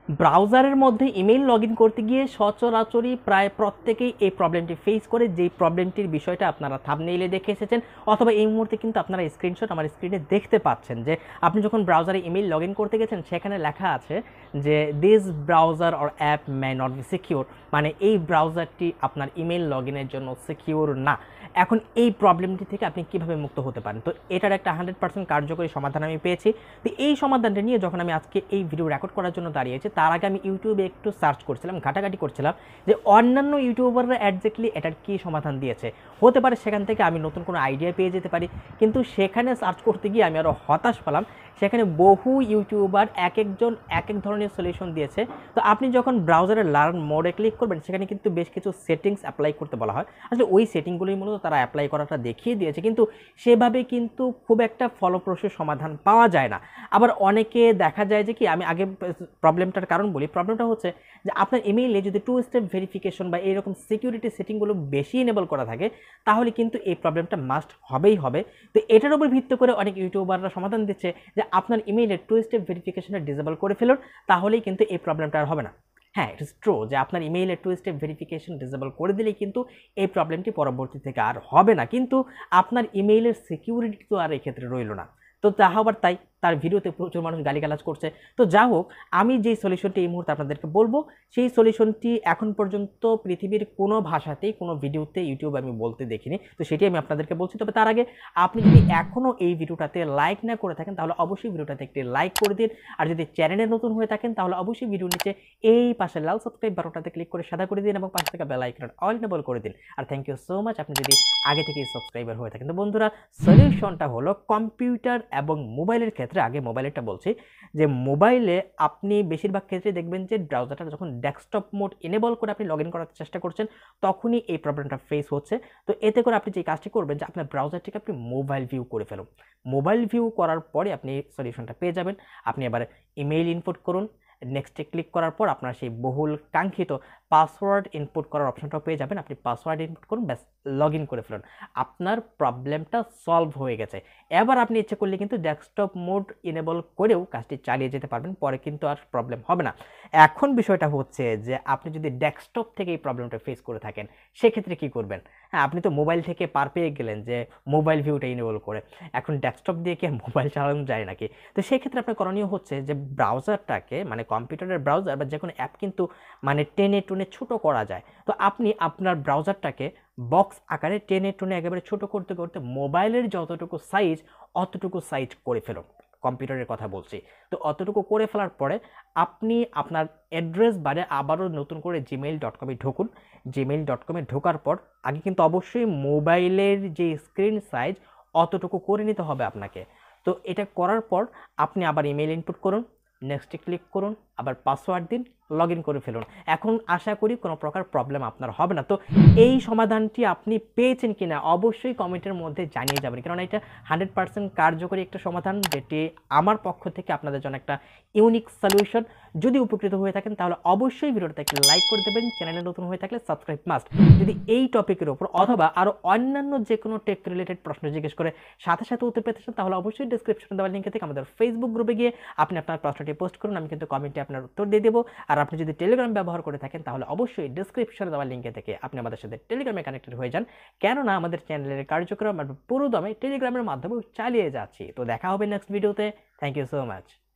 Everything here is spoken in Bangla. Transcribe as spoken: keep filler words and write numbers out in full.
ব্রাউজারের মধ্যে ইমেইল লগ ইন করতে গিয়ে সচরাচরই প্রায় প্রত্যেকেই এই প্রবলেমটি ফেস করে, যেই প্রবলেমটির বিষয়টা আপনারা থাম্বনেইলে দেখে এসেছেন অথবা এই মুহূর্তে কিন্তু আপনারা স্ক্রিনশট আমার স্ক্রিনে দেখতে পাচ্ছেন যে আপনি যখন ব্রাউজারে ইমেইল লগ ইন করতে গেছেন সেখানে লেখা আছে যে this browser or app may not be secure, মানে এই ব্রাউজারটি আপনার ইমেইল লগ ইনের জন্য সিকিউর না। এখন এই প্রবলেমটি থেকে আপনি কীভাবে মুক্ত হতে পারেন, তো এটার একটা হান্ড্রেড পার্সেন্ট কার্যকরী সমাধান আমি পেয়েছি। তো এই সমাধানটা নিয়ে যখন আমি আজকে এই ভিডিও রেকর্ড করার জন্য দাঁড়িয়েছি, তার আগে আমি ইউটিউবে একটু সার্চ করছিলাম, ঘাটাঘাটি করছিলাম যে অন্যান্য ইউটিউবাররা একজ্যাক্টলি এটার কী সমাধান দিয়েছে। হতে পারে সেখান থেকে আমি নতুন কোনো আইডিয়া পেয়ে যেতে পারি, কিন্তু সেখানে সার্চ করতে গিয়ে আমি আরও হতাশ হলাম। সেখানে বহু ইউটিউবার এক একজন এক এক ধরনের সলিউশন দিয়েছে। তো আপনি যখন ব্রাউজারে লার্ন মোডে ক্লিক করবেন সেখানে কিন্তু বেশ কিছু সেটিংস অ্যাপ্লাই করতে বলা হয়। আসলে ওই সেটিংগুলোই মূলত তারা অ্যাপ্লাই করাটা দেখিয়ে দিয়েছে, কিন্তু সেভাবে কিন্তু খুব একটা ফলপ্রসূ সমাধান পাওয়া যায় না। আবার অনেকে দেখা যায় যে কি, আমি আগে প্রবলেমটার কারণ বলি। প্রবলেমটা হচ্ছে যে আপনার ইমেইলে যদি টু স্টেপ ভেরিফিকেশন বা এইরকম সিকিউরিটি সেটিংগুলো বেশি এনেবল করা থাকে তাহলে কিন্তু এই প্রবলেমটা মাস্ট হবেই হবে। তো এটার উপর ভিত্তি করে অনেক ইউটিউবাররা সমাধান দিচ্ছে যে আপনার ইমেইলে টু স্টেপ ভেরিফিকেশনটা ডিসেবল করে ফেলুন, তাহলেই কিন্তু এই প্রবলেমটা আর হবে না। হ্যাঁ, ইট ইজ ট্রু যে আপনার ইমেইলে টু স্টেপ ভেরিফিকেশন ডিসেবল করে দিলেই কিন্তু এই প্রবলেমটি পরবর্তী থেকে আর হবে না, কিন্তু আপনার ইমেইলের সিকিউরিটি তো আর এই ক্ষেত্রে রইল না। তো তাহা আবার তাই তার ভিডিওতে প্রচুর মানুষ গালিগালাজ করছে। তো যা হোক, আমি যেই সলিউশনটি এই মুহূর্তে আপনাদেরকে বলবো সেই সলিউশনটি এখন পর্যন্ত পৃথিবীর কোনো ভাষাতেই কোনো ভিডিওতে ইউটিউবে আমি বলতে দেখিনি, তো সেটি আমি আপনাদেরকে বলছি। তবে তার আগে আপনি যদি এখনও এই ভিডিওটাতে লাইক না করে থাকেন তাহলে অবশ্যই ভিডিওটাতে একটি লাইক করে দিন, আর যদি চ্যানেলে নতুন হয়ে থাকেন তাহলে অবশ্যই ভিডিওর নিচে এই পাশে লাল সাবস্ক্রাইব বাটনটাতে ক্লিক করে সাদা করে দিন এবং পাশে থেকে বেল আইকন অল এনেবল করে দিন। আর থ্যাংক ইউ সো মাচ আপনি যদি আগে থেকেই সাবস্ক্রাইবার হয়ে থাকেন। তো বন্ধুরা, সলিউশনটা হলো কম্পিউটার এবং মোবাইলের ক্ষেত্রে, আগে মোবাইলেরটা বলছি, যে মোবাইলে আপনি বেশিরভাগ ক্ষেত্রে দেখবেন যে ব্রাউজারটা যখন ডেস্কটপ মোড এনেবল করে আপনি লগ ইন করার চেষ্টা করছেন তখনই এই প্রবলেমটা ফেস হচ্ছে। তো এতে করে আপনি যে কাজটি করবেন যে আপনার ব্রাউজারটিকে আপনি মোবাইল ভিউ করে ফেলুন। মোবাইল ভিউ করার পরে আপনি সলিউশনটা পেয়ে যাবেন। আপনি এবার ইমেইল ইনপুট করুন, নেক্সটে ক্লিক করার পর আপনার সেই বহুল কাঙ্ক্ষিত পাসওয়ার্ড ইনপুট করার অপশনটাও পেয়ে যাবেন। আপনি পাসওয়ার্ড ইনপুট করুন, ব্যাস লগ ইন করে ফেলুন, আপনার প্রবলেমটা সলভ হয়ে গেছে। এবার আপনি ইচ্ছে করলে কিন্তু ডেস্কটপ মোড ইনেবল করেও কাজটি চালিয়ে যেতে পারবেন, পরে কিন্তু আর প্রবলেম হবে না। এখন বিষয়টা হচ্ছে যে আপনি যদি ডেস্কটপ থেকে এই প্রবলেমটা ফেস করে থাকেন সেক্ষেত্রে কি করবেন। হ্যাঁ, আপনি তো মোবাইল থেকে পার পেয়ে গেলেন যে মোবাইল ভিউটা ইনেবল করে, এখন ডেস্কটপ দিয়ে কি মোবাইল চালানো যায় নাকি? তো সেক্ষেত্রে আপনার করণীয় হচ্ছে যে ব্রাউজারটাকে, মানে কম্পিউটারের ব্রাউজার বা যে কোনো অ্যাপ কিন্তু মানে টেনে টুনে ছোটো করা যায়। তো আপনি আপনার ব্রাউজারটাকে বক্স আকারে টেনে টুনে একেবারে ছোটো করতে করতে মোবাইলের যতটুকু সাইজ অতটুকু সাইজ করে ফেলুন, কম্পিউটারের কথা বলছি। তো অতটুকু করে ফেলার পরে আপনি আপনার অ্যাড্রেস বারে আবারও নতুন করে জিমেইল ডট কমে ঢুকুন। জিমেইল ডট কমে ঢোকার পর আগে কিন্তু অবশ্যই মোবাইলের যে স্ক্রিন সাইজ অতটুকু করে নিতে হবে আপনাকে। তো এটা করার পর আপনি আবার ইমেইল ইনপুট করুন, নেক্সটে ক্লিক করুন, আবার পাসওয়ার্ড দিন, লগ ইন করে ফেলুন। এখন আশা করি কোনো প্রকার প্রবলেম আপনার হবে না। তো এই সমাধানটি আপনি পেয়েছেন কিনা অবশ্যই কমেন্টের মধ্যে জানিয়ে যাবেন, কারণ এটা হান্ড্রেড পার্সেন্ট কার্যকরী একটা সমাধান, যেটি আমার পক্ষ থেকে আপনাদের জন্য একটা ইউনিক সলিউশন। যদি উপকৃত হয়ে থাকেন তাহলে অবশ্যই ভিডিওটাতে একটি লাইক করে দেবেন, চ্যানেলে নতুন হয়ে থাকলে সাবস্ক্রাইব মাস্ট। যদি এই টপিকের উপর অথবা আরও অন্যান্য যে কোনো টেক রিলেটেড প্রশ্ন জিজ্ঞেস করে সাথে সাথে উত্তর পেতে চান তাহলে অবশ্যই ডিসক্রিপশনে দেওয়া লিঙ্কে থেকে আমাদের ফেসবুক গ্রুপে গিয়ে আপনি আপনার প্রশ্নটি পোস্ট করুন, আমি কিন্তু কমেন্টে আপনার উত্তর দিয়ে দেবো। আর আপনি যদি টেলিগ্রাম ব্যবহার করে থাকেন তাহলে অবশ্যই ডিসক্রিপশনে দেওয়া লিঙ্কে থেকে আপনি আমাদের সাথে টেলিগ্রামে কানেক্টেড হয়ে যান, কেননা আমাদের চ্যানেলের কার্যক্রম আমরা পুরো দমে টেলিগ্রামের মাধ্যমে চালিয়ে যাচ্ছি। তো দেখা হবে নেক্সট ভিডিওতে। Thank you so much.